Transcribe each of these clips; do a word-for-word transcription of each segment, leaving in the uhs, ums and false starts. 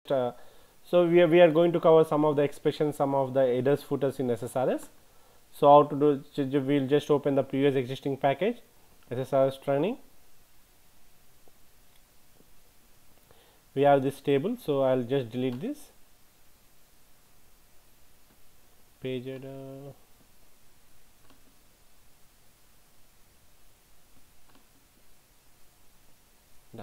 just uh, so we are, we are going to cover some of the expressions, some of the headers, footers in S S R S. So how to do, we will just open the previous existing package, S S R S training. We have this table, so I will just delete this page header. Done.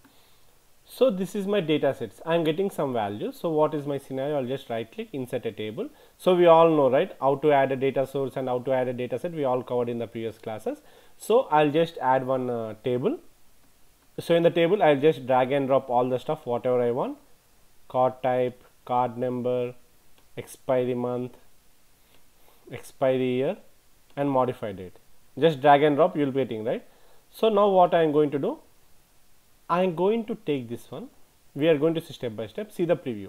So this is my data sets. I am getting some values. So what is my scenario? I'll just right click, insert a table. So we all know, right, how to add a data source and how to add a data set. We all covered in the previous classes. So I'll just add one uh, table. So in the table, I'll just drag and drop all the stuff, whatever I want. Card type, card number, expiry month, expiry year, and modify date. Just drag and drop, you'll be getting, right? So now what I am going to do, I am going to take this one. We are going to see step by step, see the preview.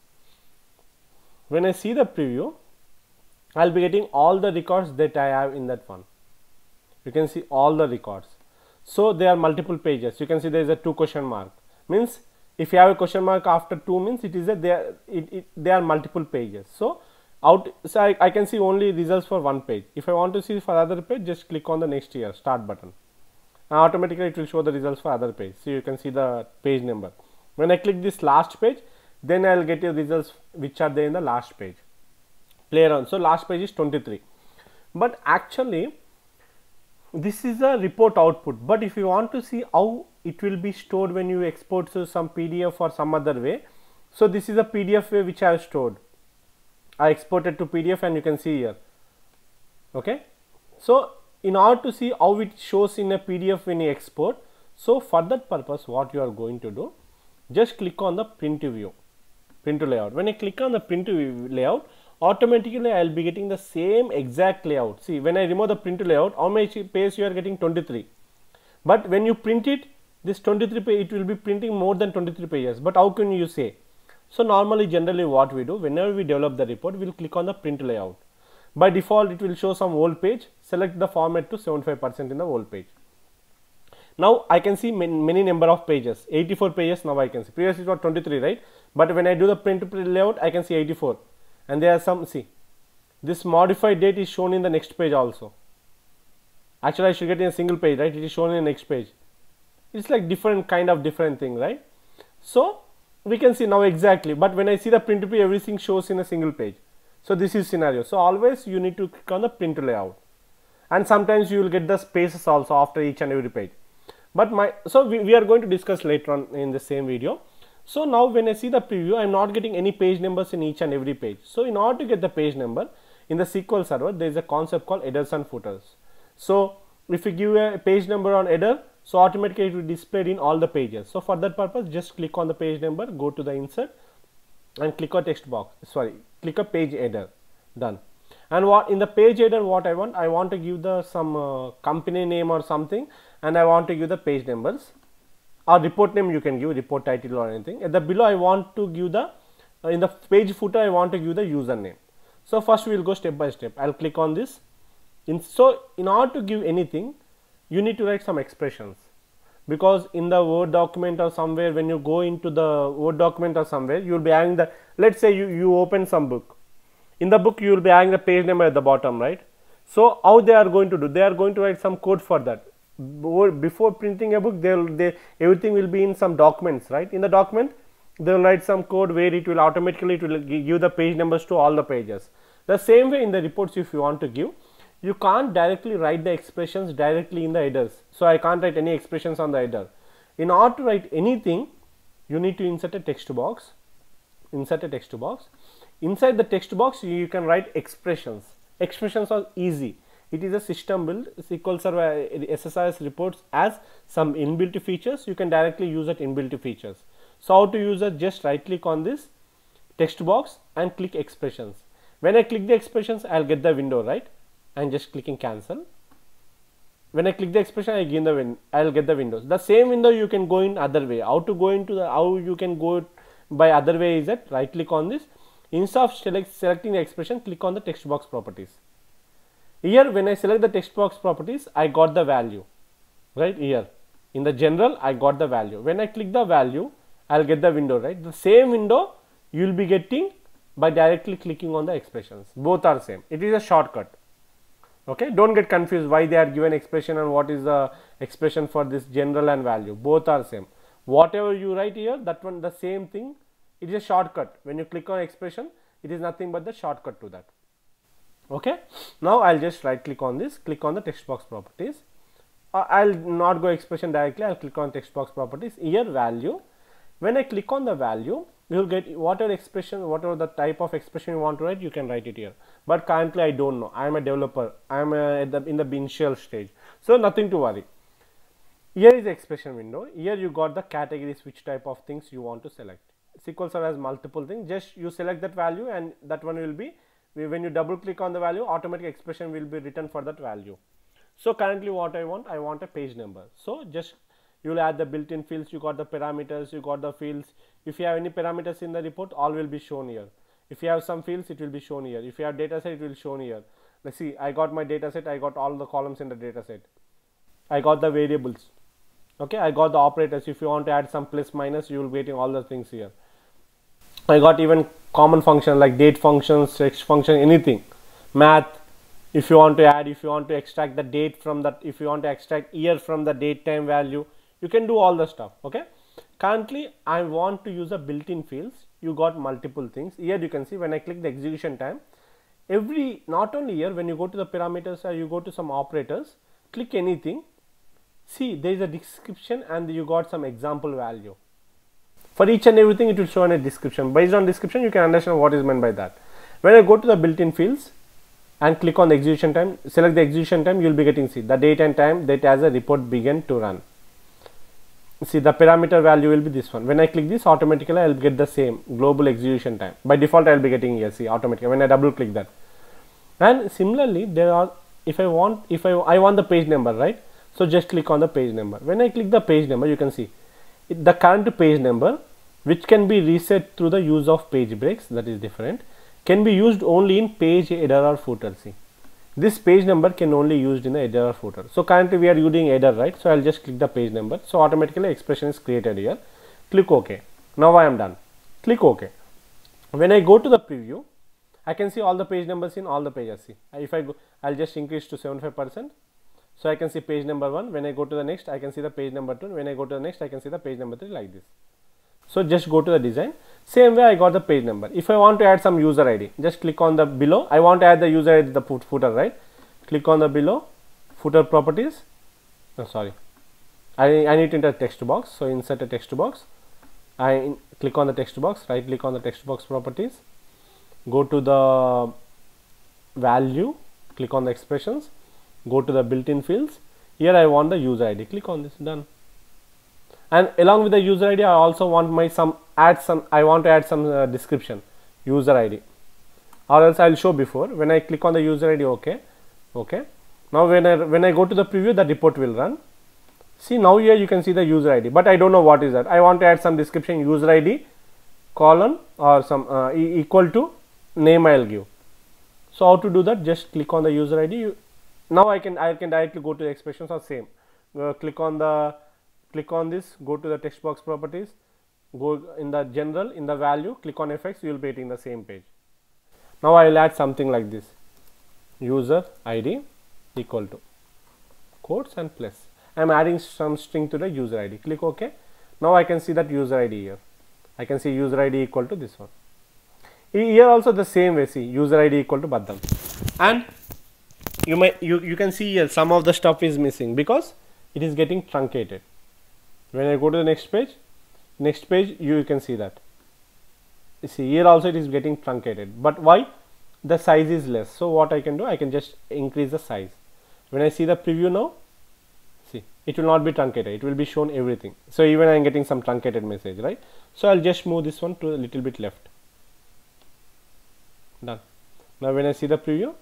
When I see the preview, I'll be getting all the records that I have in that one. You can see all the records. So there are multiple pages. You can see there is a two question mark. Means if you have a question mark after two, means it is a there it, it there are multiple pages. So out so I, I can see only results for one page. If I want to see for other page, just click on the next year start button. And automatically it will show the results for other page. So you can see the page number. When I click this last page, then I will get your results which are there in the last page. Play around. So last page is twenty-three. But actually this is a report output, but if you want to see how it will be stored when you export to some P D F or some other way, so this is a P D F way which I have stored. I exported to P D F and you can see here. Okay. So in order to see how it shows in a P D F when you export, so for that purpose what you are going to do, just click on the print view, print to layout. When I click on the print to view layout, automatically I will be getting the same exact layout. See, when I remove the print to layout, how many pages you are getting? twenty-three. But when you print it, this twenty-three page, it will be printing more than twenty-three pages. But how can you say? So normally generally what we do, whenever we develop the report, we will click on the print layout. By default it will show some whole page. Select the format to seventy-five percent in the whole page. Now I can see many, many number of pages, eighty-four pages now I can see. Previously it was twenty-three, right? But when I do the print to print layout, I can see eighty-four. And there are some, see, this modified date is shown in the next page also. Actually I should get in a single page, right? It is shown in the next page. It's like different kind of different thing, right? So we can see now exactly, but when I see the print to print, everything shows in a single page. So this is scenario. So always you need to click on the print layout, and sometimes you will get the spaces also after each and every page. But my, so we, we are going to discuss later on in the same video. So now when I see the preview, I am not getting any page numbers in each and every page. So in order to get the page number in the S Q L Server, there is a concept called headers and footers. So if you give a page number on header, so automatically it will be displayed in all the pages. So for that purpose, just click on the page number, go to the insert and click on text box, sorry, click a page header, done. And what in the page header, what I want, I want to give the some uh, company name or something, and I want to give the page numbers. Or report name you can give, report title or anything. At the below I want to give the, uh, in the page footer I want to give the username. So first we will go step by step. I will click on this. In, so in order to give anything, you need to write some expressions. Because in the Word document or somewhere, when you go into the Word document or somewhere, you will be having the, let's say you, you open some book. In the book you will be having the page number at the bottom, right? So how they are going to do? They are going to write some code for that. Before printing a book, they'll they everything will be in some documents, right? In the document they will write some code where it will automatically it will give the page numbers to all the pages. The same way in the reports, if you want to give, you can't directly write the expressions directly in the headers. So I can't write any expressions on the header. In order to write anything, you need to insert a text box. Insert a text box. Inside the text box you can write expressions. Expressions are easy. It is a system build. S Q L Server S S R S reports as some inbuilt features. You can directly use that inbuilt features. So how to use it? Just right click on this text box and click expressions. When I click the expressions, I'll get the window, right? And just clicking cancel. When I click the expression, I gain the win. I'll get the windows. The same window you can go in other way. How to go into the how you can go by other way is that right click on this. Instead of select, selecting the expression, click on the text box properties. Here when I select the text box properties, I got the value, right? Here in the general I got the value. When I click the value, I'll get the window, right? The same window you will be getting by directly clicking on the expressions. Both are same. It is a shortcut. Okay, don't get confused why they are given expression and what is the expression for this general and value. Both are same. Whatever you write here, that one the same thing. It is a shortcut. When you click on expression, it is nothing but the shortcut to that. Okay, now I'll just right click on this, click on the text box properties. uh, I'll not go expression directly, I'll click on text box properties, here value. When I click on the value, you will get whatever expression, whatever the type of expression you want to write, you can write it here. But currently I don't know, I am a developer, I am at the, in the initial stage, so nothing to worry. Here is the expression window. Here you got the categories, which type of things you want to select. S Q L Server has multiple things, just you select that value and that one will be, when you double click on the value, automatic expression will be written for that value. So currently what I want, I want a page number. So just you will add the built-in fields, you got the parameters, you got the fields. If you have any parameters in the report, all will be shown here. If you have some fields, it will be shown here. If you have data set, it will shown here. Let's see, I got my data set, I got all the columns in the data set. I got the variables. Okay, I got the operators. If you want to add some plus minus, you will be getting all the things here. I got even common function like date functions, text function, anything, math. If you want to add, if you want to extract the date from that, if you want to extract year from the date time value, you can do all the stuff. Okay, currently I want to use a built-in fields. You got multiple things here. You can see when I click the execution time, every, not only here, when you go to the parameters or you go to some operators, click anything, see there is a description and you got some example value. For each and everything it will show in a description. Based on description you can understand what is meant by that. When I go to the built-in fields and click on the execution time, select the execution time, you will be getting, see the date and time that as a report began to run. See the parameter value will be this one. When I click this, automatically I will get the same global execution time. By default I will be getting here, see automatically when I double click that. And similarly there are, if I want, if I, I want the page number, right? So just click on the page number. When I click the page number, you can see it, the current page number, which can be reset through the use of page breaks, that is different, can be used only in page header or footer. See, this page number can only used in the header or footer. So currently we are using header, right? So I'll just click the page number. So automatically expression is created here. Click OK. Now I am done. Click OK. When I go to the preview, I can see all the page numbers in all the pages. See, if I go, I'll just increase to seventy-five percent. So I can see page number one. When I go to the next, I can see the page number two. When I go to the next, I can see the page number three, like this. So just go to the design. Same way I got the page number. If I want to add some user I D, just click on the below. I want to add the user I D to the footer, right? Click on the below, footer properties. Oh, sorry. I, I need to enter text box. So insert a text box. I in, click on the text box, right click on the text box properties. Go to the value, click on the expressions. Go to the built-in fields. Here I want the user I D. Click on this, done. And along with the user I D, I also want my some add some. I want to add some uh, description, user I D, or else I'll show before. When I click on the user I D, okay, okay. Now when I when I go to the preview, the report will run. See now here you can see the user I D, but I don't know what is that. I want to add some description, user I D, colon or some uh, e equal to name I'll give. So how to do that? Just click on the user I D. You, now I can I can directly go to the expressions or same. Uh, click on the click on this. Go to the text box properties. Go in the general, in the value. Click on effects. You will be hitting the same page. Now I will add something like this. User I D equal to quotes and plus. I am adding some string to the user I D. Click OK. Now I can see that user I D here. I can see user I D equal to this one. Here also the same way. See user I D equal to Baddam. And you might you, you can see here some of the stuff is missing because it is getting truncated. When I go to the next page, next page you, you can see that. You see here also it is getting truncated. But why? The size is less. So what I can do, I can just increase the size. When I see the preview now, see it will not be truncated. It will be shown everything. So even I am getting some truncated message, right? So I'll just move this one to a little bit left. Done. Now when I see the preview,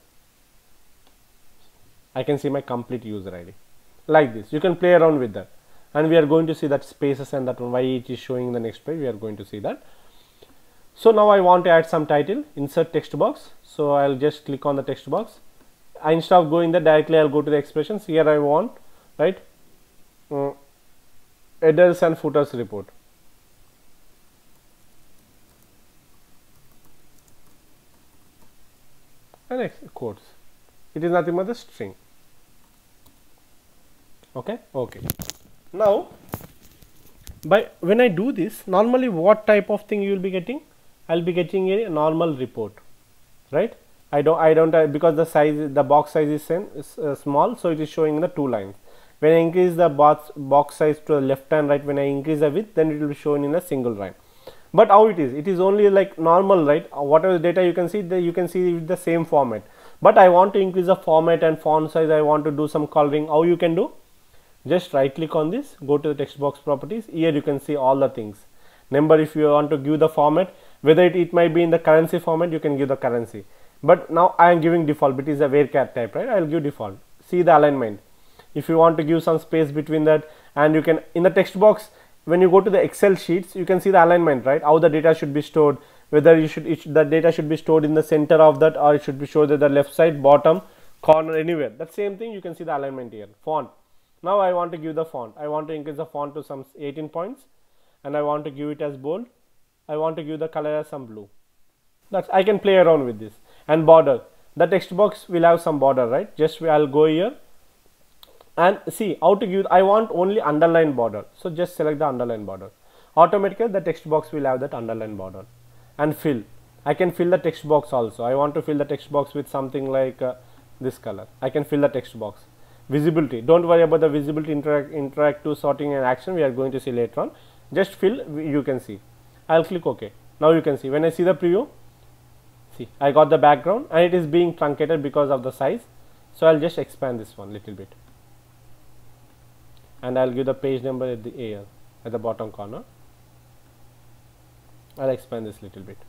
I can see my complete user I D like this. You can play around with that, and we are going to see that spaces and that one, why it is showing the next page. We are going to see that. So now I want to add some title, insert text box. So I'll just click on the text box. I, instead of going there directly, I'll go to the expressions. Here I want, right, uh, headers and footers report. and quotes. It is nothing but the string. Okay, okay. Now, by when I do this, normally what type of thing you will be getting? I will be getting a normal report, right? I don't, I don't, uh, because the size, the box size is, same, is uh, small, so it is showing in the two lines. When I increase the box box size to the left and right, when I increase the width, then it will be shown in a single line. But how it is? It is only like normal, right? Uh, whatever the data you can see, the, you can see with the same format. But I want to increase the format and font size. I want to do some coloring. How you can do? Just right click on this, go to the text box properties. Here you can see all the things. Number, if you want to give the format, whether it, it might be in the currency format, you can give the currency. But now I am giving default, but it is a varchar type, right? I will give default. See the alignment. If you want to give some space between that, and you can, in the text box, when you go to the Excel sheets, you can see the alignment, right? How the data should be stored, whether you should, it, the data should be stored in the center of that, or it should be stored at the left side, bottom, corner, anywhere. That same thing, you can see the alignment here. Font. Now I want to give the font. I want to increase the font to some eighteen points, and I want to give it as bold. I want to give the color as some blue. That's, I can play around with this. And border. The text box will have some border, right? Just I'll go here and see how to give. I want only underline border, so just select the underline border. Automatically the text box will have that underline border. And fill. I can fill the text box also. I want to fill the text box with something like uh, this color. I can fill the text box. Visibility, don't worry about the visibility, interact, interactive sorting and action, we are going to see later on. Just fill, you can see. I'll click OK. Now you can see, when I see the preview, see, I got the background and it is being truncated because of the size. So I'll just expand this one little bit, and I'll give the page number at the A L at the bottom corner. I'll expand this little bit.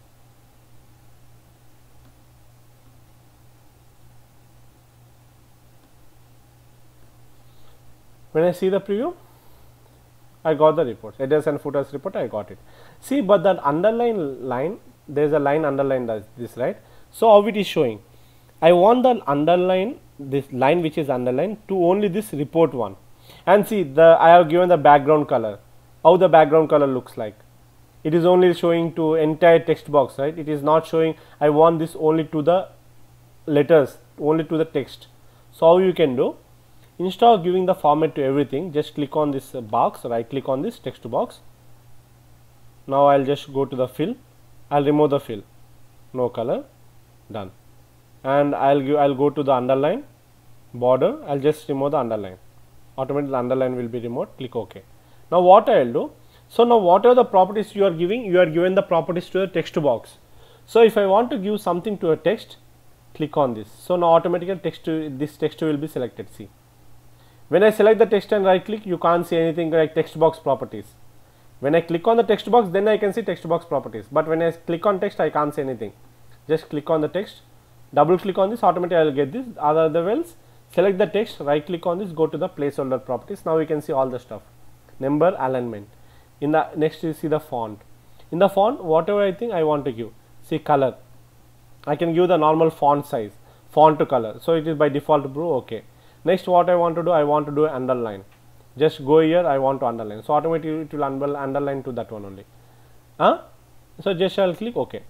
When I see the preview, I got the report, headers and footers report, I got it. See, but that underline line, there is a line underlined as this, right? So how it is showing? I want the underline, this line which is underlined, to only this report one. And see, the I have given the background color. How the background color looks like? It is only showing to entire text box, right? It is not showing. I want this only to the letters, only to the text. So how you can do? Instead of giving the format to everything, just click on this uh, box, right click on this text box. Now I'll just go to the fill. I'll remove the fill. No color. Done. And I'll give I'll go to the underline border. I'll just remove the underline. Automatically the underline will be removed. Click OK. Now what I'll do? So now whatever the properties you are giving, you are given the properties to the text box. So if I want to give something to a text, click on this. So now automatically text to, this text will be selected. See. When I select the text and right click, you can't see anything like text box properties. When I click on the text box, then I can see text box properties. But when I click on text, I can't see anything. Just click on the text, double click on this, automatically I will get this. Otherwise, select the text, right click on this, go to the placeholder properties. Now we can see all the stuff. Number, alignment. In the next you see the font. In the font, whatever I think I want to give. See color. I can give the normal font size, font to color. So it is by default blue. Okay. Next, what I want to do, I want to do underline. Just go here, I want to underline. So automatically it will underline to that one only. Huh? So just I'll click OK.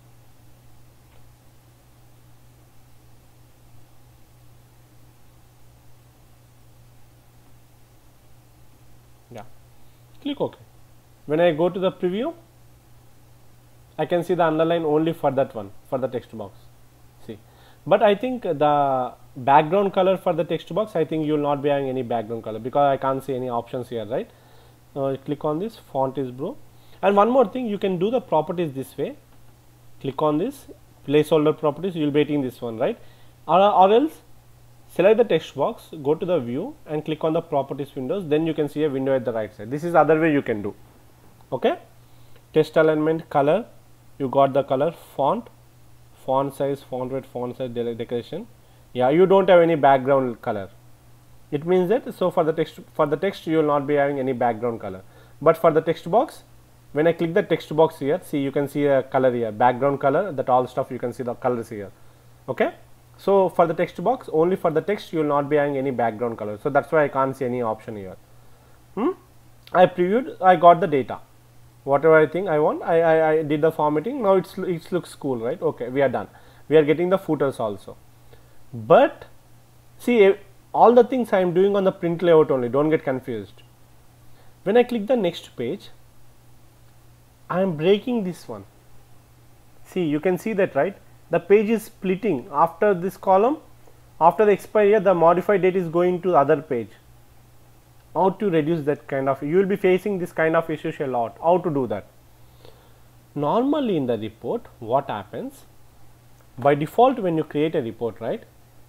Yeah. Click OK. When I go to the preview, I can see the underline only for that one, for the text box. See. But I think the background color for the text box, I think you will not be having any background color because I can't see any options here, right? Uh, click on this, font is blue. And one more thing, you can do the properties this way. Click on this, placeholder properties, you will be getting this one, right? Or, or else, select the text box, go to the view and click on the properties windows, then you can see a window at the right side. This is the other way you can do. Okay? Text alignment, color, you got the color, font, font size, font weight, font size, decoration. Yeah, you don't have any background color. It means that so for the text for the text you will not be having any background color. But for the text box, when I click the text box here, see you can see a color here, background color, that all stuff you can see the colors here. Okay. So for the text box, only for the text you will not be having any background color. So that's why I can't see any option here. Hmm? I previewed, I got the data. Whatever I think I want, I, I, I did the formatting. Now it's it looks cool, right? Okay, we are done. we are getting the footers also. But see, all the things I am doing on the print layout only, don't get confused. When I click the next page, I am breaking this one. See, you can see that, right? The page is splitting after this column. After the expiry year, the modified date is going to the other page. How to reduce that kind of, you will be facing this kind of issues a lot. How to do that? Normally in the report, what happens? By default, when you create a report, right?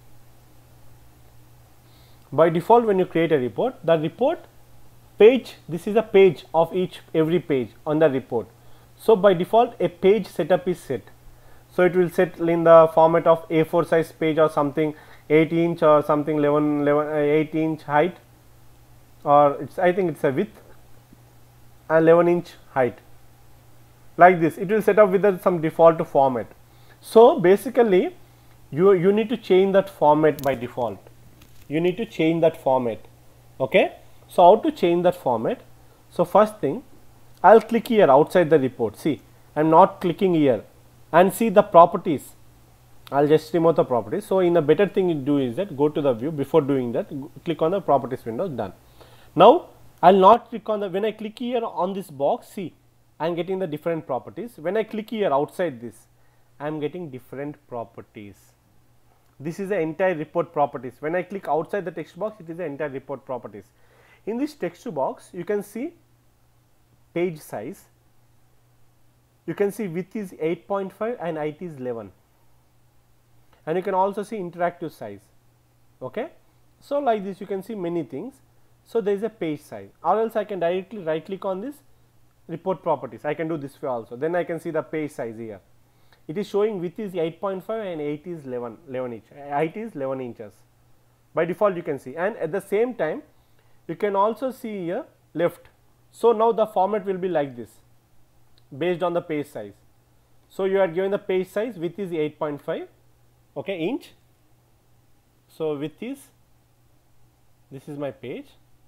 By default, when you create a report, the report page, this is a page of each, every page on the report. So by default, a page setup is set. So it will set in the format of A four size page or something, eight inch or something, eleven, eleven, uh, eight inch height, or it's, I think it's a width, and eleven inch height. Like this, it will set up with the, some default format. So basically, you, you need to change that format by default. You need to change that format. Okay. So how to change that format? So first thing, I'll click here outside the report. See, I'm not clicking here, and see the properties. I'll just remove the properties. So in a better thing you do is that go to the view. Before doing that, click on the properties window. Done. Now I'll not click on the, when I click here on this box, see, I'm getting the different properties. When I click here outside this, I'm getting different properties. This is the entire report properties. When I click outside the text box, it is the entire report properties. In this text box, you can see page size. You can see width is eight point five and height is eleven, and you can also see interactive size. Okay. So like this, you can see many things. So there is a page size, or else I can directly right click on this report properties. I can do this way also. Then I can see the page size here. It is showing width is eight point five and height is eleven, eleven inch. Height is eleven inches. By default, you can see, and at the same time, you can also see here left. So now the format will be like this, based on the page size. So you are given the page size, width is eight point five, okay, inch. So width is, this is my page.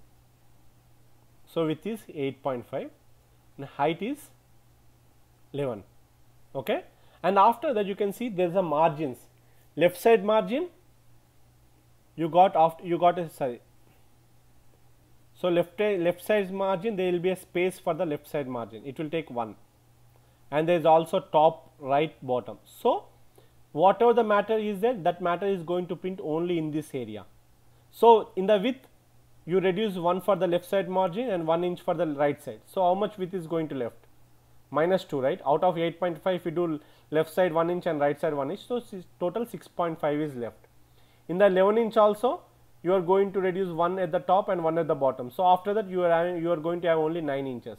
So width is eight point five and height is eleven, okay. And after that, you can see there is a margins. Left side margin, you got after you got a sorry. So left left side margin, there will be a space for the left side margin. It will take one, and there is also top, right, bottom. So whatever the matter is there, that matter is going to print only in this area. So in the width, you reduce one for the left side margin and one inch for the right side. So how much width is going to left? Minus two, right? Out of eight point five, if you do left side one inch and right side one inch, so total six point five is left. In the eleven inch also, you are going to reduce one at the top and one at the bottom. So after that, you are having, you are going to have only nine inches.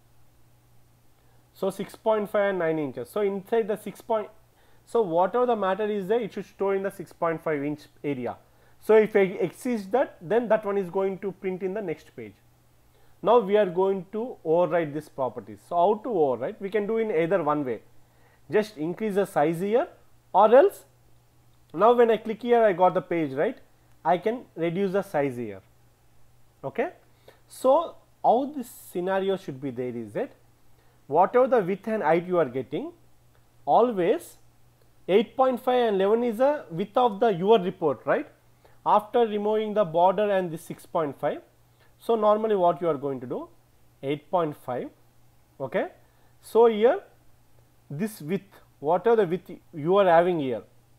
So six point five and nine inches. So inside the six point, so whatever the matter is there, it should store in the six point five inch area. So if it exceeds that, then that one is going to print in the next page. Now we are going to override this properties. So how to override? We can do in either one way. Just increase the size here, or else now when I click here, I got the page, right? I can reduce the size here. Okay. So how this scenario should be there is that whatever the width and height you are getting, always eight point five and eleven is the width of the your report, right? After removing the border and the six point five. So normally what you are going to do, eight point five, okay. So here this width, whatever the width you are having here,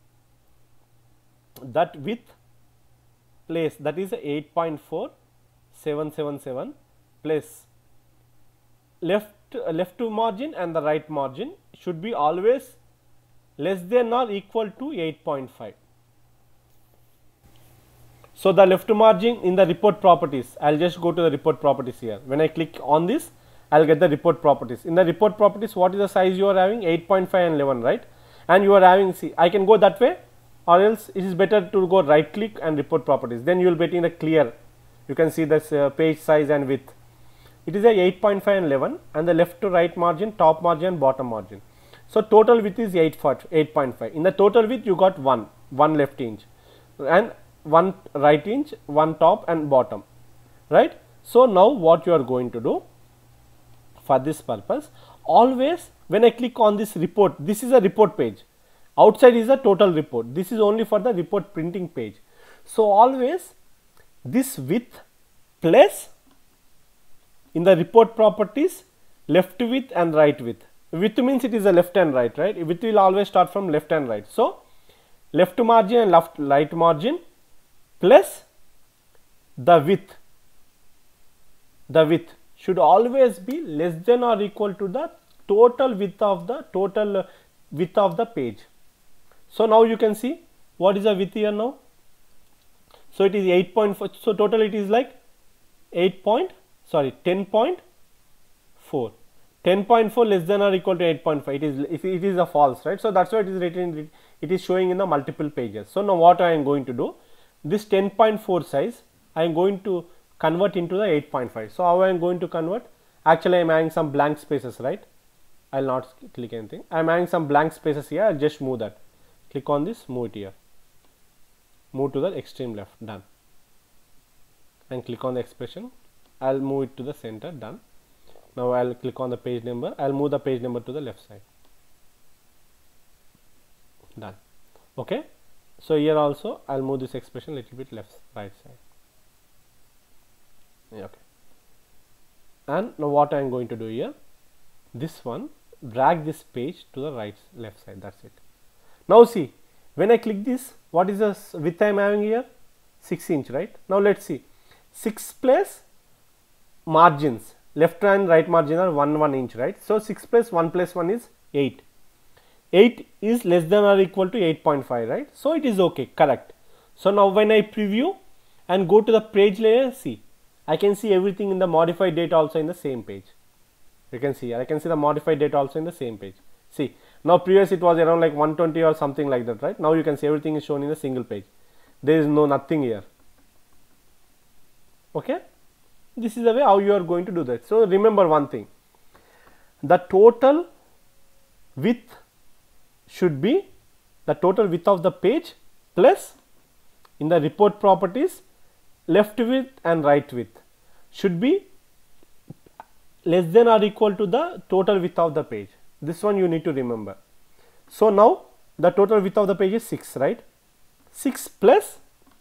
that width place, that is eight point four seven seven seven plus left uh, left to margin and the right margin should be always less than or equal to eight point five. So the left margin in the report properties, I'll just go to the report properties here. When I click on this, I'll get the report properties. In the report properties, what is the size you are having? eight point five and eleven, right? And you are having, see, I can go that way, or else it is better to go right click and report properties. Then you will be getting the clear. You can see this uh, page size and width. It is a eight point five and eleven, and the left to right margin, top margin and bottom margin. So total width is eight point five. In the total width, you got one, one left inch, and one right inch, one top and bottom, right? So now what you are going to do for this purpose, always when I click on this report, this is a report page. outside is the total report. This is only for the report printing page. So always this width plus in the report properties left width and right width. Width means it is a left and right, right? Width will always start from left and right. So left margin and left right margin plus the width. The width should always be less than or equal to the total width of the total uh, width of the page. So now you can see what is the width here now. So it is eight point four. So total it is like eight point sorry ten point four. ten point four less than or equal to eight point five. It is if it is a false, right? So that's why it is written. It is showing in the multiple pages. So now what I am going to do? This ten point four size I am going to convert into the eight point five. So how I am going to convert? Actually I am adding some blank spaces, right? I will not click anything. I am adding some blank spaces here. I will just move that. Click on this, move it here. Move to the extreme left, done. And click on the expression. I will move it to the center, done. Now I will click on the page number. I will move the page number to the left side. Done. Okay. So here also I will move this expression a little bit left, right side. Okay. And now what I am going to do here? This one, drag this page to the right left side. That's it. Now see, when I click this, what is the width I am having here? six inch, right? Now let's see. six plus margins, left and right margin are one one inch, right? So six plus one plus one is eight. eight is less than or equal to eight point five, right? So it is okay, correct. So now when I preview and go to the page layer, see, I can see everything in the modified date also in the same page. You can see, I can see the modified date also in the same page. See, now previous it was around like one twenty or something like that, right? Now you can see everything is shown in a single page. There is no nothing here. Okay, this is the way how you are going to do that. So remember one thing, the total width should be the total width of the page plus in the report properties left width and right width should be less than or equal to the total width of the page. This one you need to remember. So now the total width of the page is six, right? six plus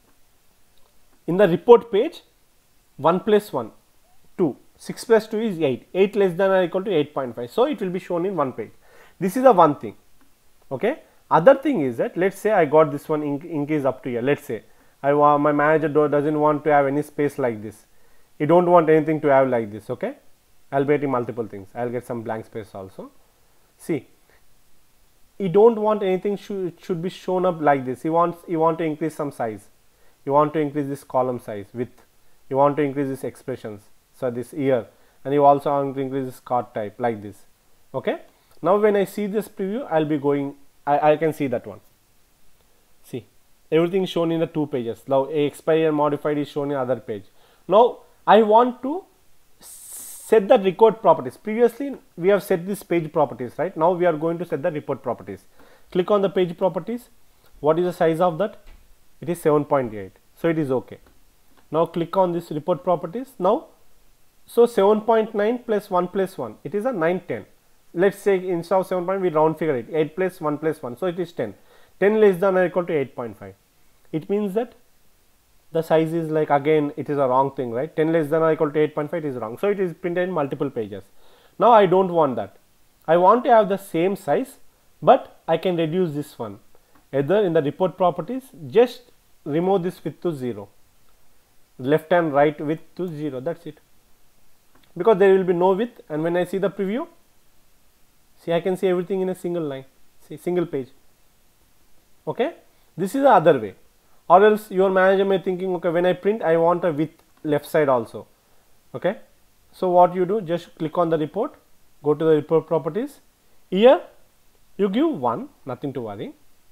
in the report page one plus one, two. six plus two is eight. eight less than or equal to eight point five. So it will be shown in one page. This is the one thing. Okay. Other thing is that let's say I got this one ink, ink is up to here. Let's say I want my manager do, doesn't want to have any space like this. You don't want anything to have like this. Okay. I'll be getting multiple things. I'll get some blank space also. See, you don't want anything should should be shown up like this. You want you want to increase some size. You want to increase this column size width. You want to increase this expressions. So this year, and you also want to increase this card type like this. Okay. Now when I see this preview, I'll be going. I, I can see that one. See, everything is shown in the two pages. Now a expire and modified is shown in other page. Now I want to set the record properties. Previously we have set this page properties, right? Now we are going to set the report properties. Click on the page properties. What is the size of that? It is seven point eight. So it is okay. Now click on this report properties. Now, so seven point nine plus one plus one, it is a nine ten. Let's say instead of seven point we round figure it, eight plus one plus one, so it is ten. ten less than or equal to eight point five. It means that the size is like, again it is a wrong thing, right? ten less than or equal to eight point five, it is wrong. So it is printed in multiple pages. Now I don't want that. I want to have the same size, but I can reduce this one. Either in the report properties, just remove this width to zero. Left and right width to zero, that's it. Because there will be no width, and when I see the preview, see, I can see everything in a single line, see, single page. Okay, this is the other way. Or else your manager may thinking, okay, when I print I want a width left side also. Okay, so what you do, just click on the report, go to the report properties. Here you give one, nothing to worry.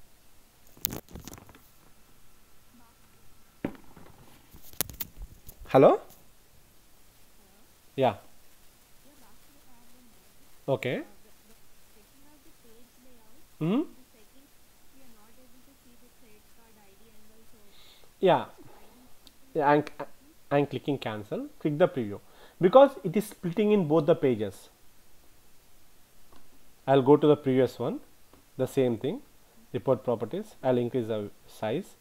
Hello? Yeah. Okay. Mm-hmm. Yeah. Yeah, I'm, I'm clicking cancel. Click the preview because it is splitting in both the pages. I'll go to the previous one, the same thing. report properties. I'll increase the size,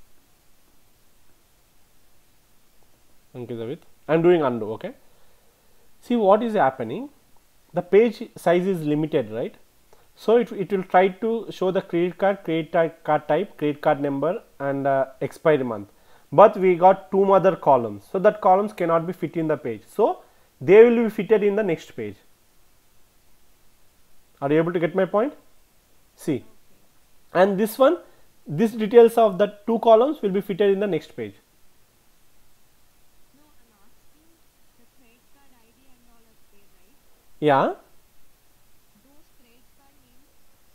increase the width. I'm doing undo. Okay, see what is happening. The page size is limited, right? So it, it will try to show the credit card, credit card type, credit card number, and uh, expiry month. But we got two other columns, so that columns cannot be fit in the page. So they will be fitted in the next page. Are you able to get my point? See, and this one, this details of the two columns will be fitted in the next page. No, I'm asking the credit card I D and all are there, right? Yeah. Those credit card names,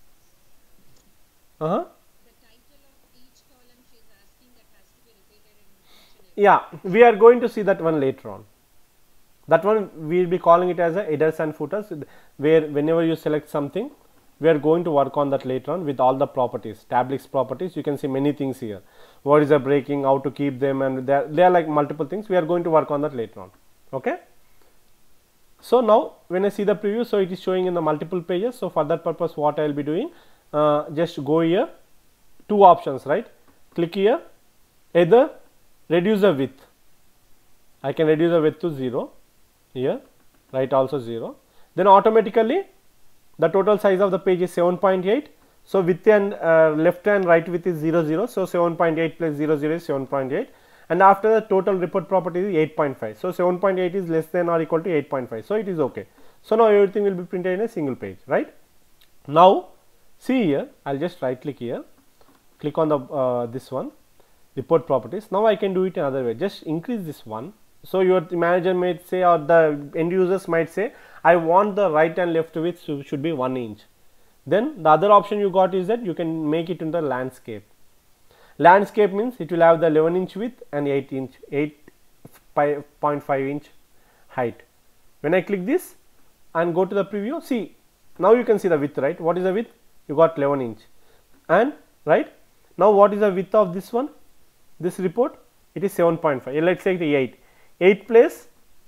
Uh huh. the title of each column she is asking that has to be repeated in each and every. Yeah, we are going to see that one later on. That one we will be calling it as a headers and footers, where whenever you select something, we are going to work on that later on with all the properties, Tablix properties. You can see many things here. What is the breaking, how to keep them, and they are, they are like multiple things. We are going to work on that later on. Okay. So now when I see the preview, so it is showing in the multiple pages. So for that purpose, what I will be doing, uh, just go here, two options, right? Click here, either reduce the width. I can reduce the width to zero. Here, right, also zero. Then automatically the total size of the page is seven point eight. So width and uh, left and right width is zero zero. So seven point eight plus zero zero is seven point eight, and after the total report property is eight point five. So seven point eight is less than or equal to eight point five. So it is okay. So now everything will be printed in a single page, right? Now see here, I'll just right click here, click on the uh, this one, report properties. Now I can do it another way. Just increase this one. So your manager might say, or the end users might say, I want the right and left width should, should be one inch. Then the other option you got is that you can make it in the landscape. Landscape means it will have the eleven inch width and eight inch, eight point five inch height. When I click this and go to the preview, see, now you can see the width, right? What is the width? You got eleven inch, and right now what is the width of this one? This report, it is seven point five. Let's say the eight. eight plus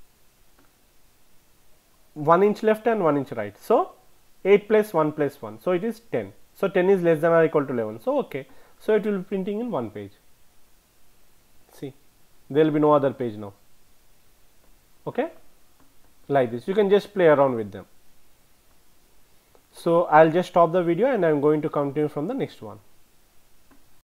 one inch left and one inch right. So eight plus one plus one. So it is ten. So ten is less than or equal to eleven. So okay. So it will be printing in one page. See, there will be no other page now. Okay, like this. You can just play around with them. So I'll just stop the video and I'm going to continue from the next one.